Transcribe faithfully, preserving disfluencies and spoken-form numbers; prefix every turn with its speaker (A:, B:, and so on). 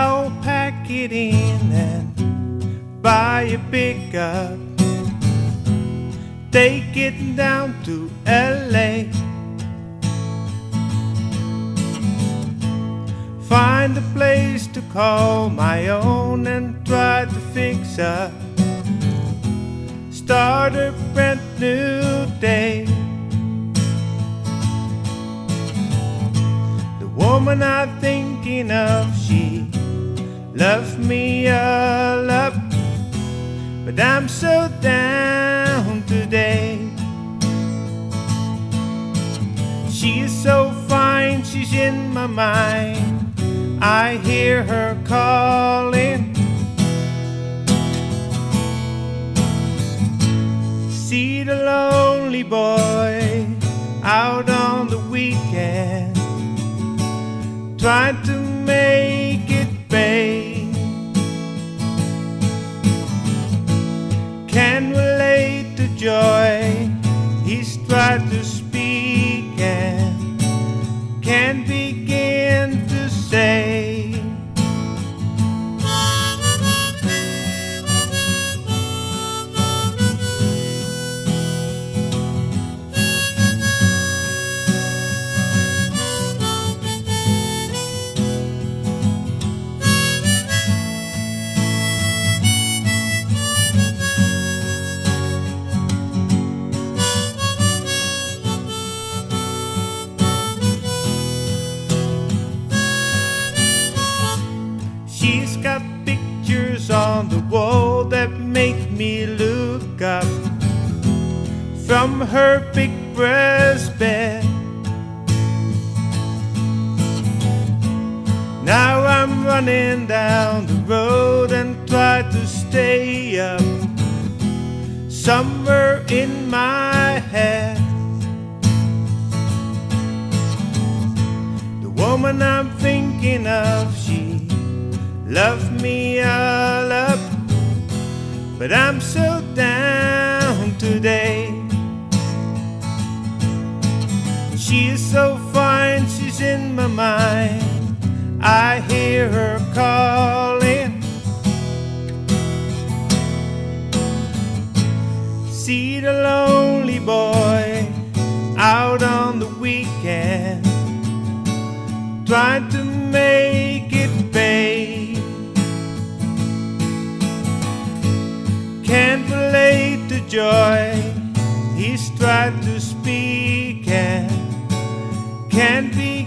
A: I'll pack it in and buy a pickup, take it down to L A, find a place to call my own and try to fix up, start a brand new day. The woman I'm thinking of, she loves me all up, but I'm so down today. She is so fine, she's in my mind, I hear her calling. See the lonely boy out on the weekend, trying to make it pay. Can relate to joy, he's tried to speak and can't begin to say. She's got pictures on the wall that make me look up from her big breast bed. Now I'm running down the road and try to stay up somewhere in my head. The woman I'm thinking of, she love me all up, but I'm so down today. She is so fine, she's in my mind, I hear her calling. See the lonely boy out on the weekend, trying to make it pay. Can't relate to joy, he's tried to speak and can't be